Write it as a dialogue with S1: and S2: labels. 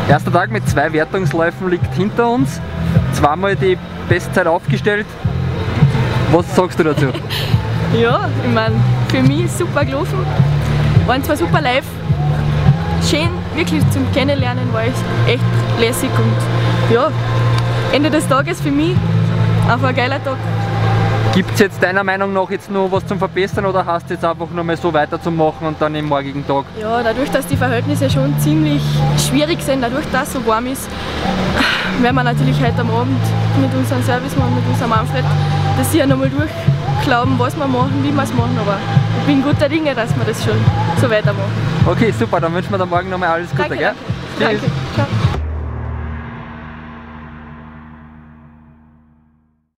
S1: Erster Tag mit 2 Wertungsläufen liegt hinter uns. Zweimal die Bestzeit aufgestellt. Was sagst du dazu?
S2: Ja, ich meine, für mich ist super gelaufen. Waren zwar super live. Schön, wirklich zum Kennenlernen war es echt lässig und ja, Ende des Tages für mich einfach ein geiler Tag.
S1: Gibt es jetzt deiner Meinung nach jetzt noch was zum Verbessern oder hast du jetzt einfach nur mal so weiterzumachen und dann im morgigen Tag?
S2: Ja, dadurch, dass die Verhältnisse schon ziemlich schwierig sind, dadurch, dass es so warm ist, werden wir natürlich heute am Abend mit unserem Servicemann, mit unserem Manfred, das hier nochmal durchglauben, was wir machen, wie wir es machen, aber ich bin guter Dinge, dass wir das schon so weitermachen.
S1: Okay, super, dann wünschen wir dir morgen nochmal alles Gute,
S2: Danke,
S1: gell?
S2: danke. Danke. Ciao.